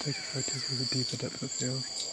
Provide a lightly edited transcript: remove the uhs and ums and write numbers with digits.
take photos with a deeper depth of field.